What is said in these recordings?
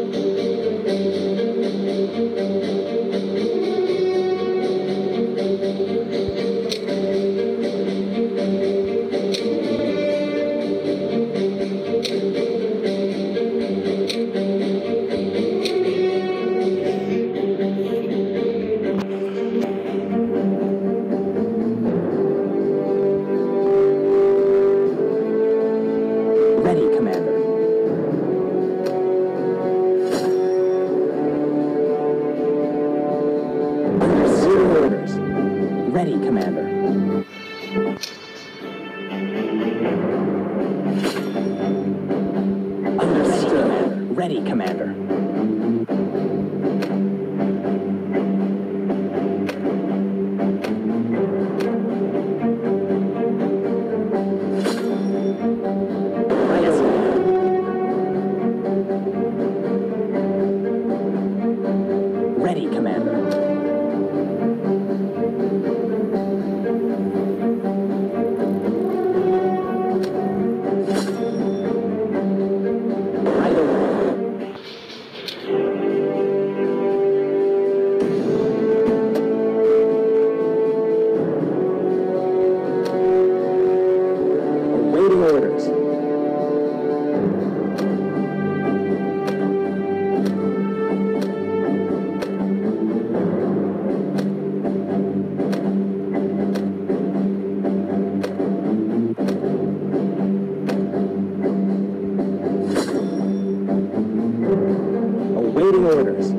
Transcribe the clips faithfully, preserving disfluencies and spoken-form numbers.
Ready, Commander. Yes, Ready, Commander. Awaiting orders.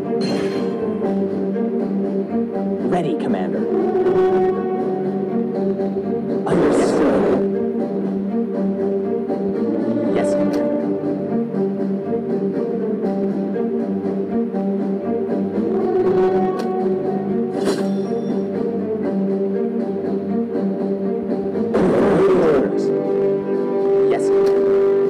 Ready, Commander. Understood. Yes, Commander. Awaiting orders. Yes, Commander.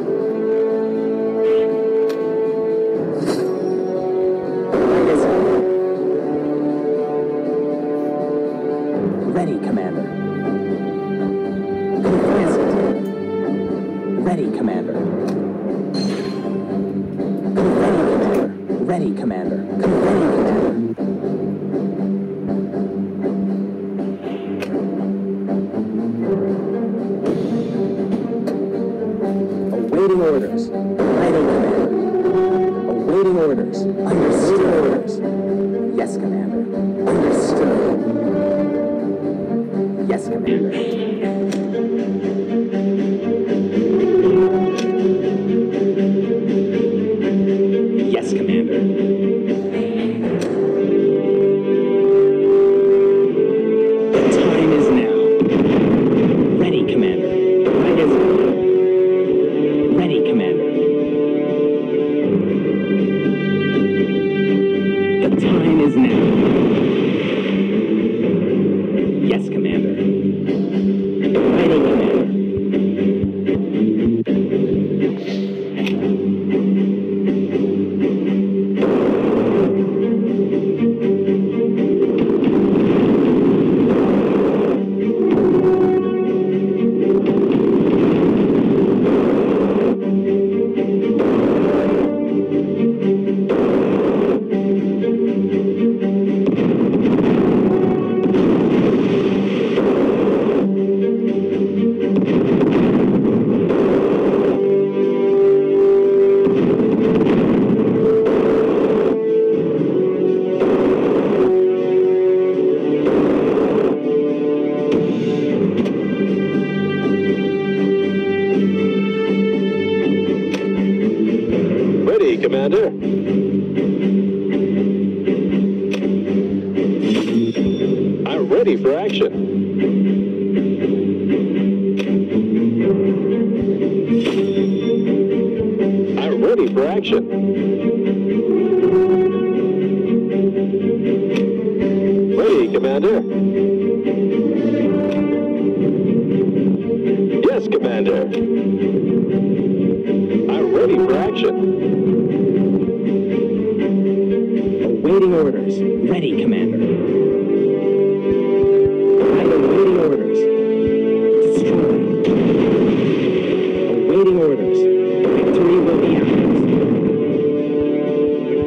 Ready, Commander. Confessed. Ready, Commander. Ready, Commander. Ready, Commander. Ready, Commander. Awaiting orders. Ready, Commander. Awaiting orders. Understood orders. Yes, Commander. Understood. Yes, Commander. Yes, Commander. The time is now. Ready, Commander. Ready, Commander. The time is now. Yes, Commander. Ready, Commander. Ready, Commander. I'm ready for action. I'm ready for action. Ready, Commander. Yes, Commander. I'm ready for action. Awaiting orders. Ready, Commander. I'm awaiting orders. Destroy. Awaiting orders. Victory will be ours.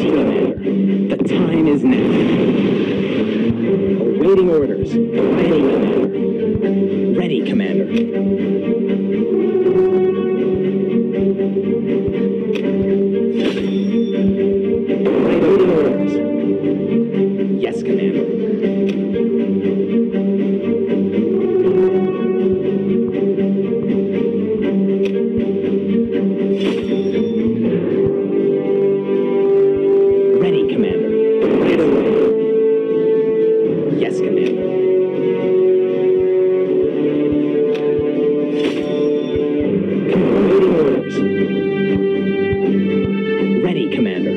Ready, Commander. The time is now. Awaiting orders. Ready, Commander. Ready, Commander. Awaiting orders. Yes, Commander. Ready, Commander. Right away. Yes, Commander. Awaiting orders. Ready, Commander.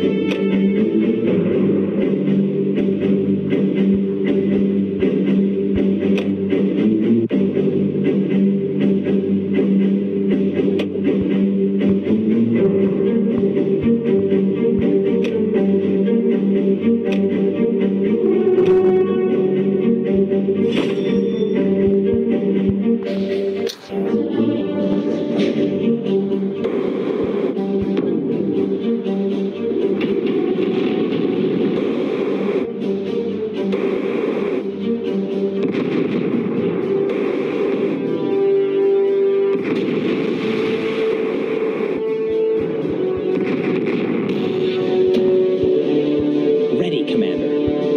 Ready, Commander.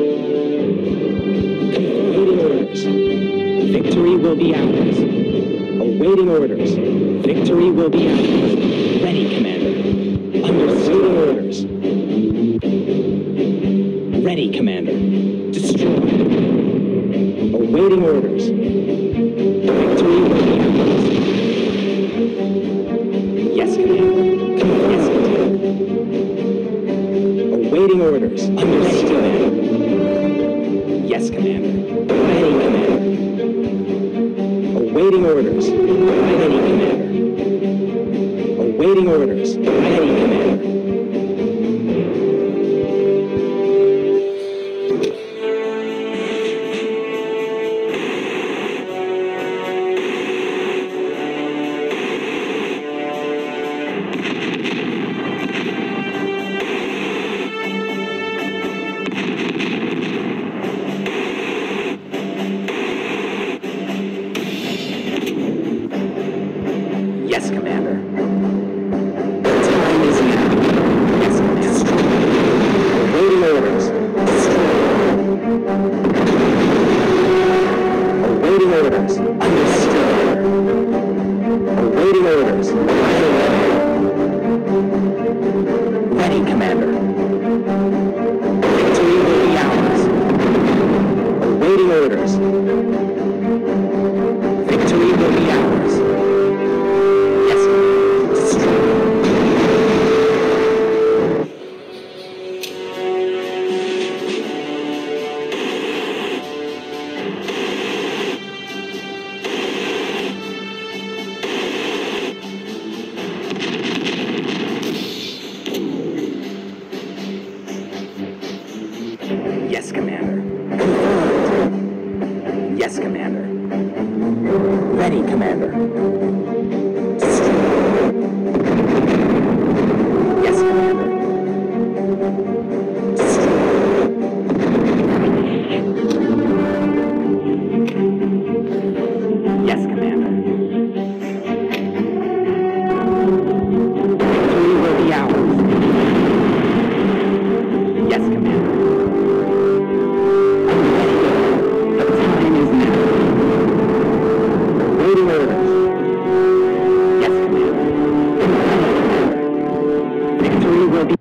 Awaiting orders. Victory will be ours. Awaiting orders. Victory will be ours. Ready, Commander. Understood orders. Ready, Commander. Destroy. Awaiting orders. Victory will be ours. Yes, Commander. Yes, Commander. Awaiting orders. Understood, Commander. Yes, Commander. Ready, Commander. Awaiting orders. Ready, Commander. Awaiting orders. Ready, Commander. Yes, Commander. The time is now. Yes, Commander. Awaiting orders. Awaiting orders. Understood. Awaiting orders. Ready, Commander. Victory will be ours. Awaiting orders. Victory will be ours. Yes, destroy. Yes, Commander. Confirmed. Yes, Commander. Ready, Commander. Destroy. Yes, Commander. Destroy. Yes, Commander. Victory will be ours. Yes, Commander. I'm ready. The time is now. Waiting orders. Yes, Commander. Victory will be